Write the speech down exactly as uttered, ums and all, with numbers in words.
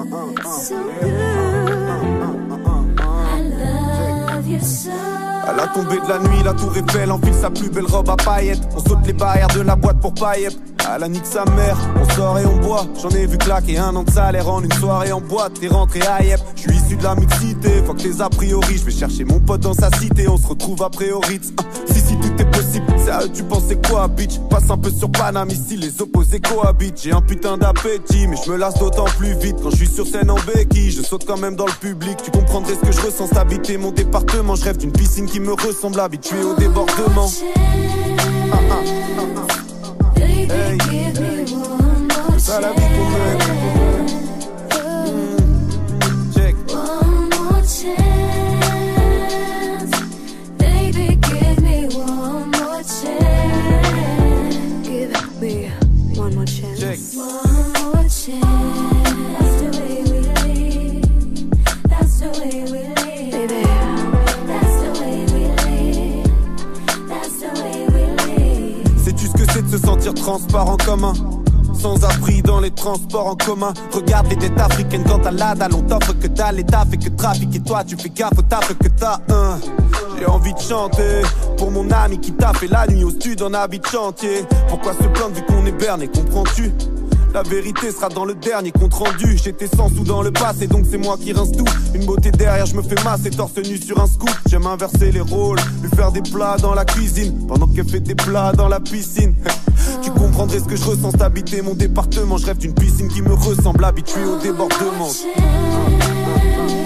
It's so good. I love you so. À la tombée de la nuit, la tour Eiffel enfile sa plus belle robe à paillettes. On saute les barrières de la boîte pour paillettes. À la nique sa mère, on sort et on boit. J'en ai vu claquer un an de salaire en une soirée en boîte. T'es rentré à Yep, je suis issu de la mixité. Fuck les a priori, je vais chercher mon pote dans sa cité. On se retrouve après au Ritz. Ah, si si tout est possible, c'est à eux tu pensais quoi bitch. Passe un peu sur Paname ici, les opposés cohabitent. J'ai un putain d'appétit, mais je me lasse d'autant plus vite. Quand je suis sur scène en béquille, je saute quand même dans le public. Tu comprendrais ce que je ressens, d'habiter mon département. Je rêve d'une piscine qui me ressemble, habitué au débordement. Ah, ah, ah, ah. Hey, hey, c'est ça la vie qu'on mène. Mm. Check. One more chance, baby, give me one more chance. Give me one more chance. Check. One more chance. That's the way we live. That's the way we live. Baby. That's the way we live. That's the way we live. Sais-tu ce que c'est de se sentir transparent comme un sans abri dans les transports en commun? Regarde les dettes africaines quand t'as la dalle. On t'offre que dalle, l'État fait que trafic. Et toi tu fais gaffe au taf que t'as un. J'ai envie de chanter pour mon ami qui t'a fait la nuit au stud en habit de chantier. Pourquoi se plaindre vu qu'on est berné, comprends-tu? La vérité sera dans le dernier compte rendu. J'étais sans sous dans le passé, donc c'est moi qui rince tout. Une beauté derrière, je me fais masser torse nu sur un scoop. J'aime inverser les rôles, lui faire des plats dans la cuisine pendant qu'elle fait des plats dans la piscine. Tu comprendrais ce que je ressens, d'habiter mon département. Je rêve d'une piscine qui me ressemble, habitué au débordement.